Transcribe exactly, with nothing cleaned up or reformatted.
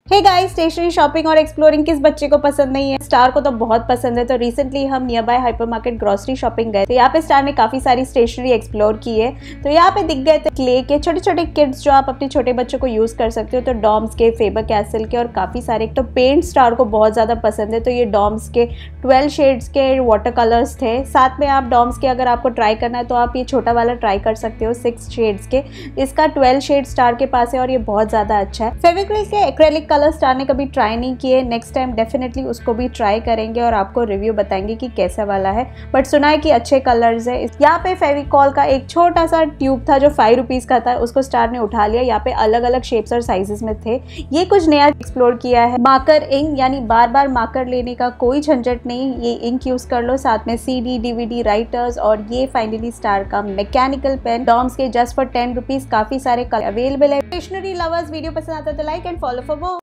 हे guys, stationery shopping और exploring किस बच्चे को पसंद नहीं है। स्टार को तो बहुत पसंद है। तो रिसेंटली हम near by hypermarket grocery shopping गए। तो यहाँ पे स्टार ने काफी सारी स्टेशनरी एक्सप्लोर की है। तो यहाँ पे दिख गए थे क्ले के छोटे छोटे किट्स जो आप अपने छोटे बच्चों को यूज कर सकते हो। तो डॉम्स के, फेबर कैसल के और काफी सारे। तो पेंट स्टार को बहुत ज्यादा पसंद है। तो ये डॉम्स के ट्वेल्व शेड्स के वाटर कलर्स थे। साथ में आप डॉम्स के अगर आपको ट्राई करना है तो आप ये छोटा वाला ट्राई कर सकते हो सिक्स शेड्स के। इसका ट्वेल्व शेड स्टार के पास है और ये बहुत ज्यादा अच्छा है। फेविक्रिल के एक्रेलिक कलर स्टार ने कभी ट्राई नहीं किए। नेक्स्ट टाइम डेफिनेटली उसको भी ट्राई करेंगे और आपको रिव्यू बताएंगे कि कैसा वाला है। बट सुना है कि अच्छे कलर्स है। यहाँ पे फेविकॉल का एक छोटा सा ट्यूब था जो फाइव रुपीज का था, उसको स्टार ने उठा लिया। यहाँ पे अलग अलग शेप्स और साइजेस में थे। ये कुछ नया एक्सप्लोर किया है। मार्कर इंक, यानी बार बार मार्कर लेने का कोई झंझट नहीं, ये इंक यूज कर लो। साथ में सीडी, डीवीडी राइटर्स और ये फाइनली स्टार का मैकेनिकल पेन डॉम्स के जस्ट फॉर टेन रुपीज। काफी सारे कलर अवेलेबल है। स्टेशनरी लवर्स, वीडियो पसंद आता है तो like and follow for more.